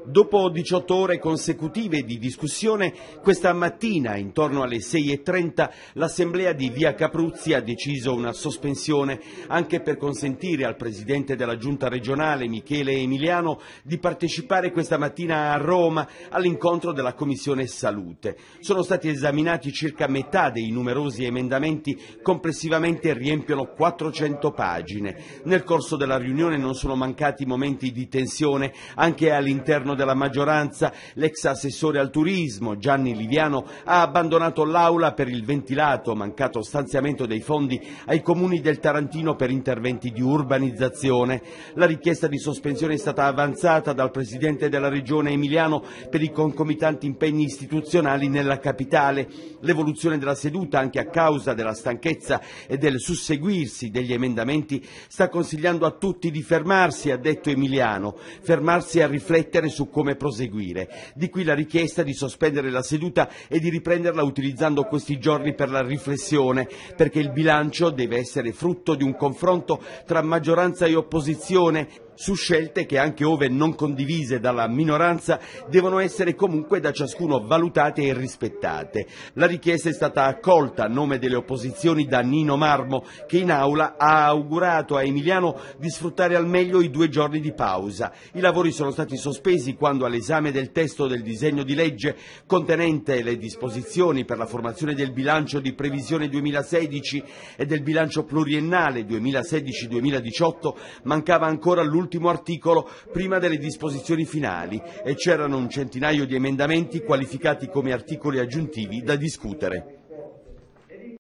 Dopo 18 ore consecutive di discussione, questa mattina, intorno alle 6:30, l'Assemblea di Via Capruzzi ha deciso una sospensione anche per consentire al Presidente della Giunta regionale, Michele Emiliano, di partecipare questa mattina a Roma all'incontro della Commissione Salute. Sono stati esaminati circa metà dei numerosi emendamenti, complessivamente riempiono 400 pagine. Nel corso della riunione non sono mancati momenti di tensione anche all'interno della maggioranza. L'ex assessore al turismo Gianni Liviano ha abbandonato l'Aula per il ventilato mancato stanziamento dei fondi ai comuni del Tarantino per interventi di urbanizzazione. La richiesta di sospensione è stata avanzata dal Presidente della Regione Emiliano per i concomitanti impegni istituzionali nella capitale. L'evoluzione della seduta, anche a causa della stanchezza e del susseguirsi degli emendamenti, sta consigliando a tutti di fermarsi, ha detto Emiliano, fermarsi a riflettere su come proseguire. Di qui la richiesta di sospendere la seduta e di riprenderla utilizzando questi giorni per la riflessione, perché il bilancio deve essere frutto di un confronto tra maggioranza e opposizione su scelte che, anche ove non condivise dalla minoranza, devono essere comunque da ciascuno valutate e rispettate. La richiesta è stata accolta a nome delle opposizioni da Nino Marmo, che in aula ha augurato a Emiliano di sfruttare al meglio i 2 giorni di pausa. I lavori sono stati sospesi quando, all'esame del testo del disegno di legge contenente le disposizioni per la formazione del bilancio di previsione 2016 e del bilancio pluriennale 2016-2018, mancava ancora l'ultimo articolo prima delle disposizioni finali e c'erano un centinaio di emendamenti qualificati come articoli aggiuntivi da discutere.